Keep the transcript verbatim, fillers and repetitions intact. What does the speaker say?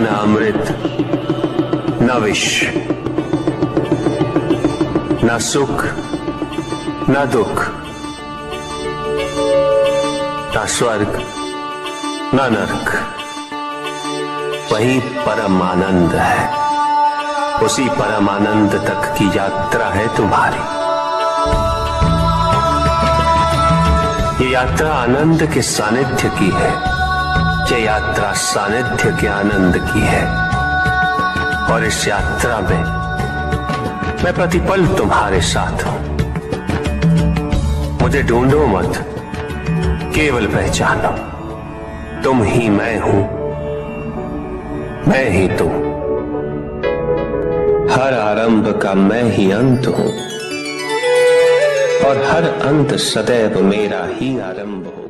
न अमृत, न विष, न सुख, न दुख, न स्वर्ग, न नरक। वही परम आनंद है। उसी परम आनंद तक की यात्रा है तुम्हारी। ये यात्रा आनंद के सानिध्य की है। ये यात्रा सानिध्य के आनंद की है। और इस यात्रा में मैं प्रतिपल तुम्हारे साथ हूं। मुझे ढूंढो मत, केवल पहचानो, तुम ही मैं हूं, मैं ही तुम। हर आरंभ का मैं ही अंत हूं और हर अंत सदैव मेरा ही आरंभ हो।